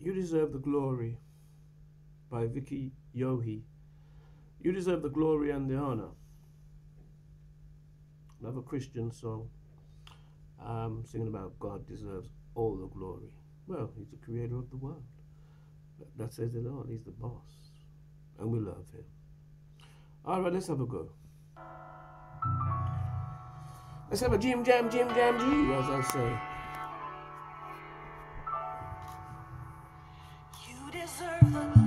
You Deserve the Glory by Vicky Yohe. You deserve the glory and the honor. Another Christian song singing about God deserves all the glory. Well, he's the creator of the world. That says it all. He's the boss. And we love him. All right, let's have a go. Let's have a Jim Jam, G, as I say. You deserve the glory.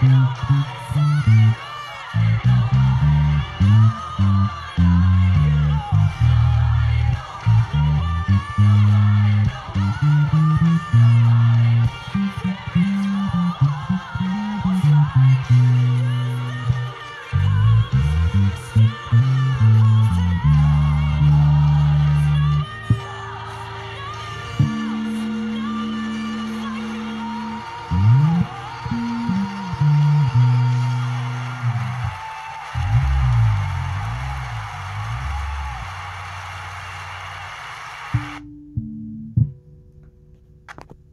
Nobody said